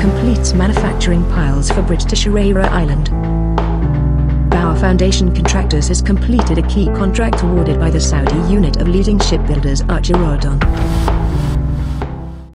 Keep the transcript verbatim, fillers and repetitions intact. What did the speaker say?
completes manufacturing piles for bridge to Shurayrah Island. Bauer Foundation Contractors has completed a key contract awarded by the Saudi unit of leading shipbuilders Archirodon.